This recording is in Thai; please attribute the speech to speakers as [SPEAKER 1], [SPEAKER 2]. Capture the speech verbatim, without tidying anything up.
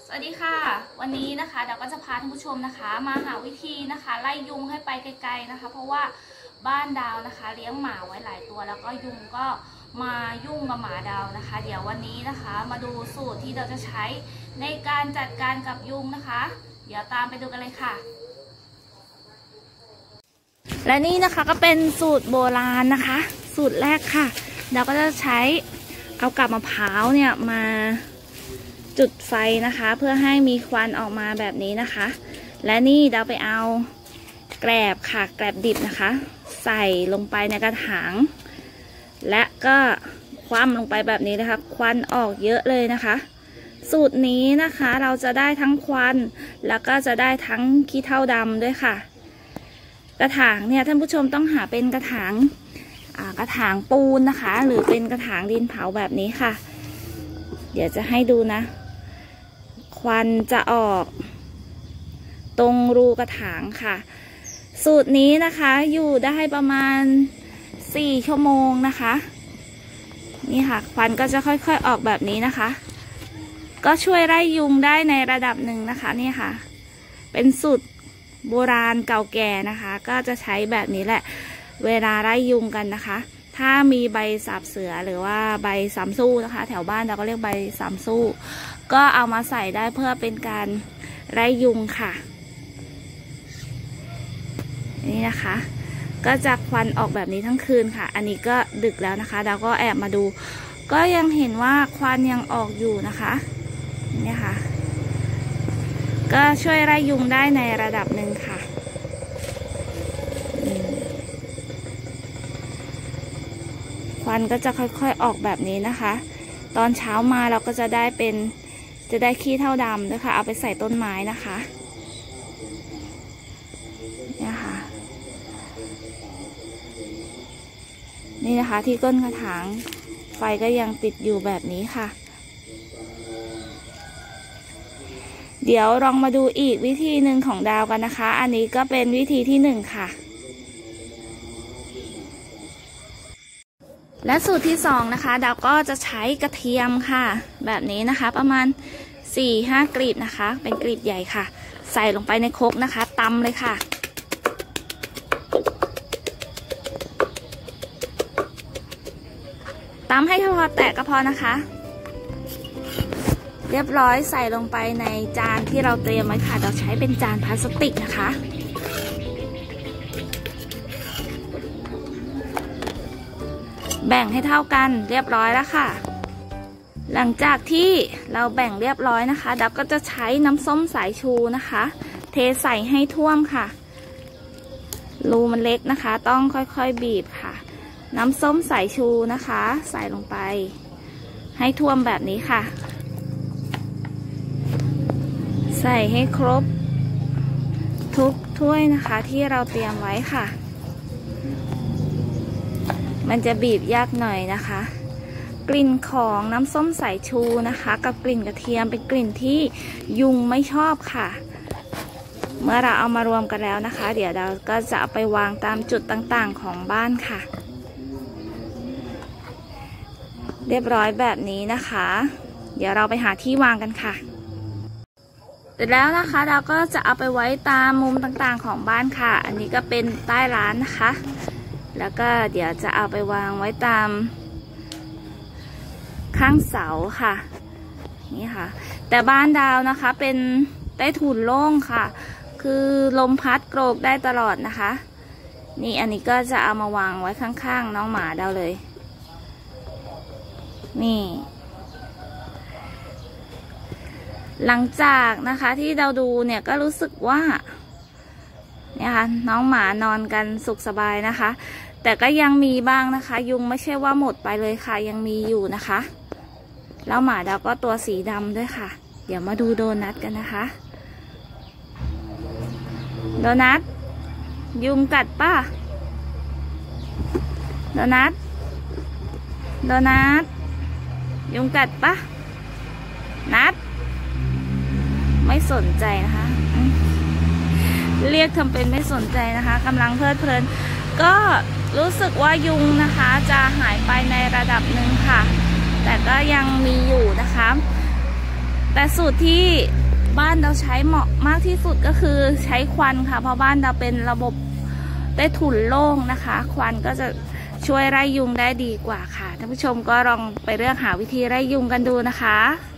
[SPEAKER 1] สวัสดีค่ะวันนี้นะคะเดี๋ยวก็จะพาท่านผู้ชมนะคะมาหาวิธีนะคะไล่ยุงให้ไปไกลๆนะคะเพราะว่าบ้านดาวนะคะเลี้ยงหมาไว้หลายตัวแล้วก็ยุงก็มายุ่งกับหมาดาวนะคะเดี๋ยววันนี้นะคะมาดูสูตรที่เราจะใช้ในการจัดการกับยุงนะคะเดี๋ยวตามไปดูกันเลยค่ะและนี่นะคะก็เป็นสูตรโบราณนะคะสูตรแรกค่ะเราก็จะใช้เอากาบมะพร้าวเนี่ยมาจุดไฟนะคะเพื่อให้มีควันออกมาแบบนี้นะคะและนี่เราไปเอาแกลบค่ะแกลบดิบนะคะใส่ลงไปในกระถางและก็คว่ำลงไปแบบนี้นะคะควันออกเยอะเลยนะคะสูตรนี้นะคะเราจะได้ทั้งควันแล้วก็จะได้ทั้งขี้เถ้าดำด้วยค่ะกระถางเนี่ยท่านผู้ชมต้องหาเป็นกระถางกระถางปูนนะคะหรือเป็นกระถางดินเผาแบบนี้ค่ะเดี๋ยวจะให้ดูนะควันจะออกตรงรูกระถางค่ะสูตรนี้นะคะอยู่ได้ประมาณสี่ชั่วโมงนะคะนี่ค่ะควันก็จะค่อยๆออกแบบนี้นะคะก็ช่วยไล่ยุงได้ในระดับหนึ่งนะคะนี่ค่ะเป็นสูตรโบราณเก่าแก่นะคะก็จะใช้แบบนี้แหละเวลาไล่ยุงกันนะคะถ้ามีใบสาบเสือหรือว่าใบสามสู้นะคะแถวบ้านเราก็เรียกใบสามสู้ก็เอามาใส่ได้เพื่อเป็นการไล่ยุงค่ะนี่นะคะก็จะควันออกแบบนี้ทั้งคืนค่ะอันนี้ก็ดึกแล้วนะคะเราก็แอบมาดูก็ยังเห็นว่าควันยังออกอยู่นะคะนี่ค่ะก็ช่วยไล่ยุงได้ในระดับหนึ่งค่ะควันก็จะค่อยๆออกแบบนี้นะคะตอนเช้ามาเราก็จะได้เป็นจะได้ขี้เถ้าดำด้วยค่ะเอาไปใส่ต้นไม้นะคะนี่ค่ะนี่นะคะที่ก้นกระถางไฟก็ยังติดอยู่แบบนี้ค่ะเดี๋ยวลองมาดูอีกวิธีหนึ่งของดาวกันนะคะอันนี้ก็เป็นวิธีที่หนึ่งค่ะและสูตรที่สองนะคะดาวก็จะใช้กระเทียมค่ะแบบนี้นะคะประมาณ สี่ถึงห้า กลีบนะคะเป็นกลีบใหญ่ค่ะใส่ลงไปในครกนะคะตำเลยค่ะตำให้พอแตกก็พอนะคะเรียบร้อยใส่ลงไปในจานที่เราเตรียมไว้ค่ะเราใช้เป็นจานพลาสติกนะคะแบ่งให้เท่ากันเรียบร้อยแล้วค่ะหลังจากที่เราแบ่งเรียบร้อยนะคะดับก็จะใช้น้ำส้มสายชูนะคะเทใส่ให้ท่วมค่ะรูมันเล็กนะคะต้องค่อยๆบีบค่ะน้ำส้มสายชูนะคะใส่ลงไปให้ท่วมแบบนี้ค่ะใส่ให้ครบทุกถ้วยนะคะที่เราเตรียมไว้ค่ะมันจะบีบยากหน่อยนะคะกลิ่นของน้ำส้มสายชูนะคะกับกลิ่นกระเทียมเป็นกลิ่นที่ยุงไม่ชอบค่ะเมื่อเราเอามารวมกันแล้วนะคะเดี๋ยวเราก็จะเอาไปวางตามจุดต่างๆของบ้านค่ะเรียบร้อยแบบนี้นะคะเดี๋ยวเราไปหาที่วางกันค่ะเสร็จแล้วนะคะเราก็จะเอาไปไว้ตามมุมต่างๆของบ้านค่ะอันนี้ก็เป็นใต้ร้านนะคะแล้วก็เดี๋ยวจะเอาไปวางไว้ตามข้างเสาค่ะนี่ค่ะแต่บ้านดาวนะคะเป็นใต้ถุนโล่งค่ะคือลมพัดโกรกได้ตลอดนะคะนี่อันนี้ก็จะเอามาวางไว้ข้างๆน้องหมาดาวเลยนี่หลังจากนะคะที่เราดูเนี่ยก็รู้สึกว่าเนี่ยค่ะน้องหมานอนกันสุขสบายนะคะแต่ก็ยังมีบ้างนะคะยุงไม่ใช่ว่าหมดไปเลยค่ะยังมีอยู่นะคะแล้วหมาดาวก็ตัวสีดำด้วยค่ะเดี๋ยวมาดูโดนัทกันนะคะโดนัทยุงกัดป่ะโดนัทโดนัทยุงกัดป่ะนัทไม่สนใจนะคะเรียกทำเป็นไม่สนใจนะคะกำลังเพลิดเพลินก็รู้สึกว่ายุงนะคะจะหายไปในระดับหนึ่งค่ะแต่ก็ยังมีอยู่นะคะแต่สูตรที่บ้านเราใช้เหมาะมากที่สุดก็คือใช้ควันค่ะเพราะบ้านเราเป็นระบบใต้ถุนโล่งนะคะควันก็จะช่วยไล่ยุงได้ดีกว่าค่ะท่านผู้ชมก็ลองไปเลือกหาวิธีไล่ยุงกันดูนะคะ